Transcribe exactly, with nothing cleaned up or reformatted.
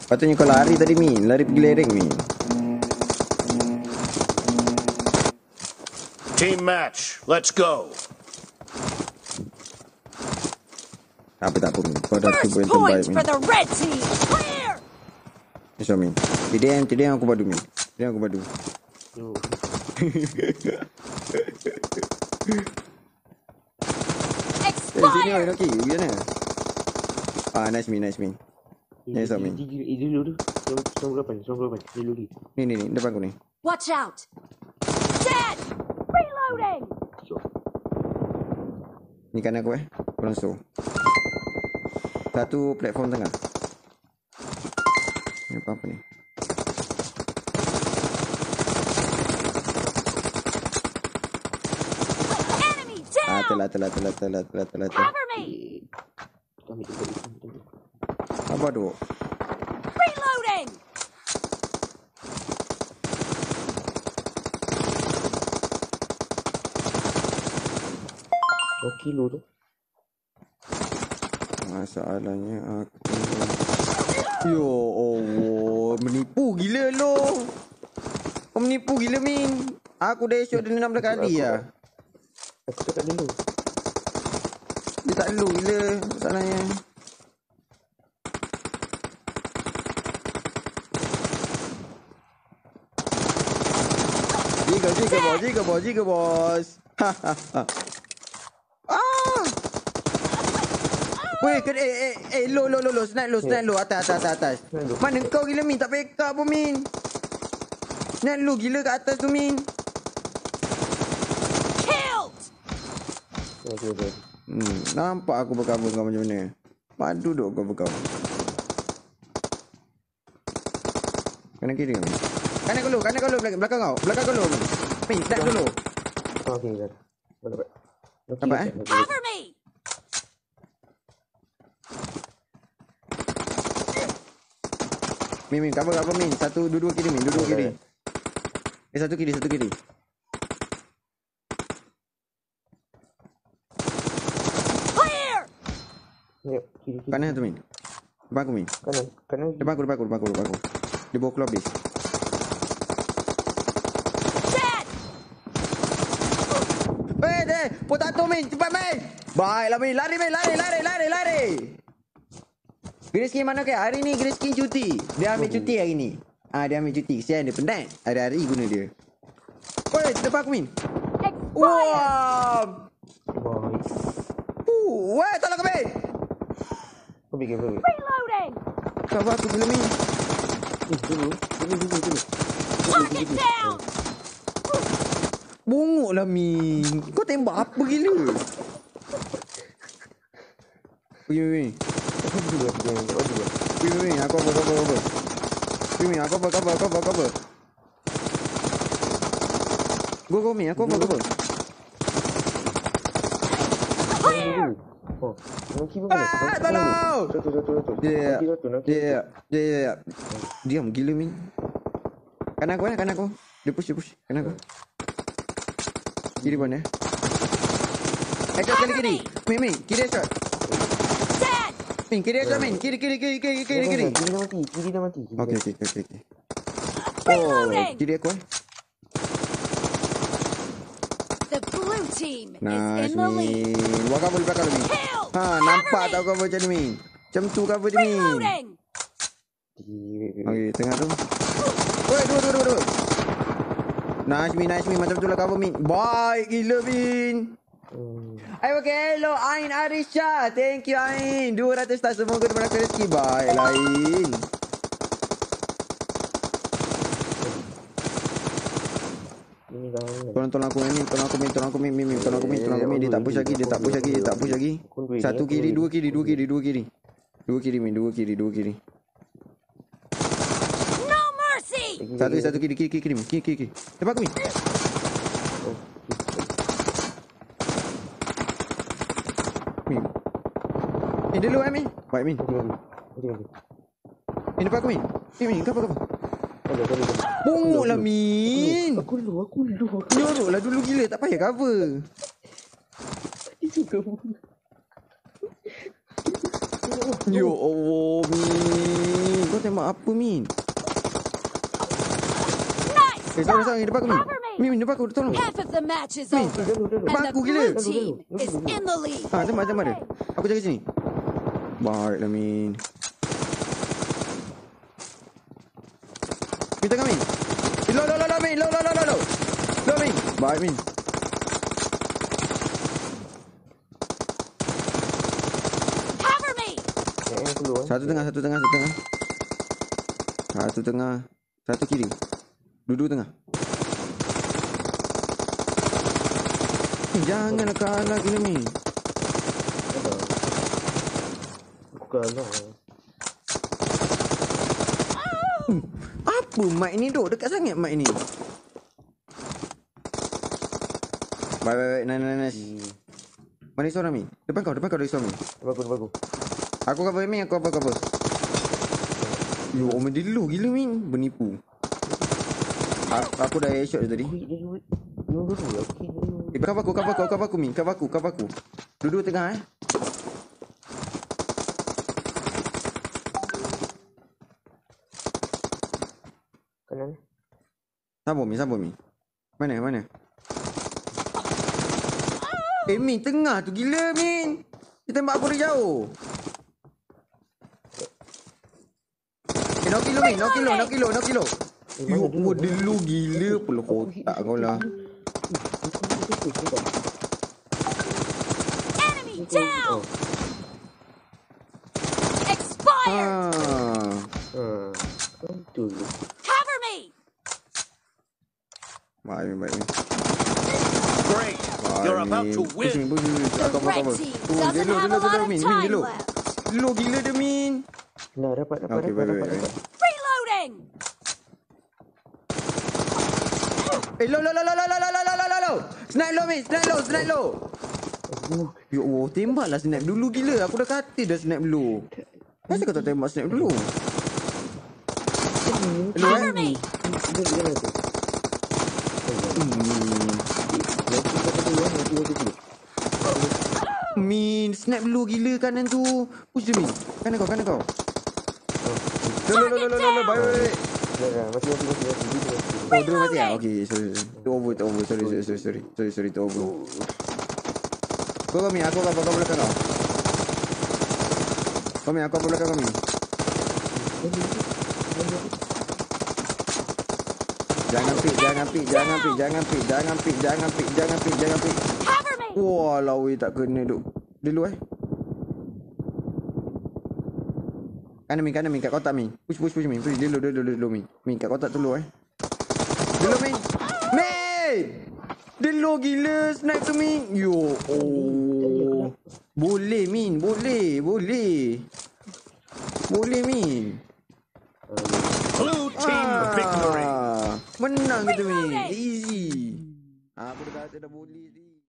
Patutnya kau lari tadi, Min. Lari pergi lereng, Min. Team match, let's go. Apa tak apa, Min. Kau dah tu First yang terbaik, points Min. for the red team. Clear. Yes, Min. T D M, T D M aku padu, Min. T D M aku padu. Yo. Eh, sini Expired. orang okey. Ujian ni. Ah, nice, Min. Nice, Min. Yes, Min. Eh, dulu tu. Song berapa ni? Song berapa ni? Dulu ni. Ni, ni, ni. Depan aku ni. Watch out. Dead. Reloading. Ni kanan aku eh. Bronso. Satu platform tengah. Ni apa-apa ni. Enemy Ah, down. telah, telah, telah, telah, telah, telah, telah. Cover me. Kami tu balik. Apa tu? Reloading. Dua kilo tu. Masalahnya aku... Yo Allah, menipu gila lo. Kau menipu gila, Min. Aku dah shot dia enam belas kali lah. Aku cakap dulu. Dia tak lu gila masalahnya. Jiga, jiga bos, jiga bos, jiga bos. Hahaha. Ah! Weh, kena, eh, eh, eh, low, low, low, low, snipe low, snipe low, atas, atas, atas, atas. Mana kau gila, Min? Tak back up pun, Min. Snipe low gila kat atas tu, Min. Killed. Okey, okey. Hmm, nampak aku bercover kau macam mana? Padu duk kau bercover. Kanan kiri kau. Kanan kau lu, kanan kau lu, belakang, belakang kau. Belakang kau lu. Min, snipe dulu. Okey, dah. Dapat. Dapat, eh? Cover me. Min, Min, cover, cover, Min. Satu, dua-dua kiri, Min. Dua-dua kiri. Eh, satu kiri, satu kiri. Clear. Yep, kiri kiri. Kanan tu, Min. Depan aku, Min. Kanan, kanan. Depan aku, depan aku, depan aku, depan aku. Dia bawa keluar base. Dead. Eh, deh. Potato, Min. Cepat, Min. Baiklah, Min. Lari, Min. Lari, lari, lari, lari. Griskin mana ke? Hari ni Griskin cuti. Dia ambil cuti hari ni. Ah, dia ambil cuti. Kesian dia penat. Hari-hari guna dia. Oi, depan aku, Min. Expired. Wah. Baik. Uh, weh, tolong kami. Kau bikin apa? Reloading. Cover aku dulu, Min. Eh, dulu. Dulu, dulu, dulu. Target down. Bongok lah, Min. Kau tembak apa gila? Pergi, Min. Aku dulu, aku dulu. Aku dulu. Pergi, Min. Aku apa, cover, cover. Pergi, Min. Aku apa, cover, cover, cover. Go, go, Min. Aku apa, cover. Clear. Oh, nanti mana? Ah, tolong. Satu, satu, satu. Ya, Nanti satu, nanti. ya, ya, ya, ya. Diam, gila, Min. Kanan aku, kanan aku. Dia push, dia push. Kanan aku. Kiri mana? Eh, shot kali kiri. Min, Min. Kiri shot. Dead. Min, kiri shot, Min. Kiri, kiri, kiri, kiri, kiri, kiri. Kiri dah mati, kiri dah mati. Okey, okey, okey, okey. Oh, kiri aku eh. The blue team Nice, is in the lead. Min. Buat cover belakang lu, Min. Kill. Ha, nampak tak cover macam ni, Min? Macam tu cover dia, Min. Reloading. Okey, tengah tu. Oi, dua, dua, dua, dua. Nice, Min, nice, Min. Macam tu lah cover, Min. Baik gila, Min. Hmm. Ay, okay, hello, Ain Arisha. Thank you, Ain. dua ratus tak, semoga diberkati rezeki. Baiklah, Ain. Ini dah. Tolong, tolong aku, Min. Tolong aku, Min. Tolong aku, Min. Min, Min. Tolong aku, Min. Tolong aku, Min. Dia tak push lagi. Dia tak push lagi. Dia tak push lagi. Satu kiri, dua kiri, dua kiri, dua kiri. Dua kiri, Min. Dua kiri, dua kiri. No mercy. Satu, satu kiri, kiri, kiri, kiri, Min. Kiri, kiri, kiri. Depan aku, Min. Min. Min, dulu, eh, Min. Baik, Min. Okey, okey. Okey, okey. Min, depan aku, Min. Min, Min. Cover, cover. Okey, okey. Bongok lah, Min. Aku lu, aku lu. Nyorok lah dulu gila. Tak payah cover. Itu kamu. Yo Allah, Min. Kau tembak Alamak, apa Min? Nice Eh, tolong, shot. tolong, depan aku Min. Cover me. Min, Min, depan aku, tolong. Half of the match is Min, over. Dulu, dulu. depan And the aku gila. blue team is in the lead. Ah, tembak, tembak dia. Aku jaga sini. Baiklah, Min. Min, tengah, Min. Eh, Low, low, low, low, Min. Low, low, low, low, low. Low, Min. Baik, Min. Cover me. Yang yang keluar. Satu tengah, satu tengah, satu tengah. Satu tengah. Satu kiri. Dua-dua tengah. Eh, janganlah kalah gila, Min. Ada. Bukan lah. Apa mic ni duk? Dekat sangat mic ni. Baik, baik, baik. Nice, nice, nice. Mana suara Min? Depan kau, depan kau dari suara Min. Bagus, bagus. Aku cover Min, aku cover, cover. Yo, Omen dia low gila Min. Bernipu. Aku, aku dah headshot dia tadi. Wait, dia wait. Dulu dulu. Okey. Eh, cover aku, cover aku, cover aku Min. Cover aku, cover aku. Dua-dua tengah eh. Kanan. Sabar Min, sabar Min. Mana, mana? Eh Min, tengah tu gila Min. Dia tembak aku dari jauh. Eh, no kilo Min, no kilo, no kilo, no kilo. Yo, oh, dia lu gila pula kotak kau lah. Enemy down. Expired. Ah. Ah. Dulu. Cover me. Baik, Min, baik Min. Great. You're about to Push Min, win. push Min. The Cover, red cover. team Oh, dia doesn't lu, dia have lu, a dia lot lu of Min, Min, dia time lu. left. Lu gila dia Min. Nah, dapat, dapat, Okey, dapat, baik, dapat, baik, dapat. Reloading. Eh, low, low, low, low, low, low, low, low, low, low, low. Snipe low, Min. Snipe low, snipe low. Oh, Ya Allah, tembaklah snipe dulu gila. Aku dah kata dah snipe dulu. Kenapa kau tak tembak snipe dulu? Hello, Cover eh? me. dia dia nanti. Hmm. Nanti kita keluar, nanti kita keluar. Min, snap dulu gila kanan tu. Push dia Min. Kanan kau, kanan kau. Low, low, low, low, low, low, baik, baik, baik. Dah, dah. Mati, mati, mati, mati. Dia mati. Oh, dia mati ah? Okay, sorry, sorry. Itu over, itu over. Sorry, sorry, sorry, sorry. Sorry, sorry, itu over. Kau kau Min, aku kau kau belakang kau. Kau Min, aku kau belakang kau Min. Jangan pik, jangan pik, jangan pik, jangan pik, jangan pik, jangan pik, jangan pik, jangan pik. Cover me. Walau, weh, tak kena duk. Dulu eh. Kanan Min, kanan Min, kat kotak Min. Push, push, push Min. Push, dulu, dulu, dulu, dulu Min. Min, kat kotak dulu eh. Dulu Min. Min! Dulu gila snipe tu Min. Yo, oh. Boleh Min, boleh, boleh. Boleh Min. Blue team victory. Ah, menang kita Min. Easy. Ah, aku dah kata dah boleh.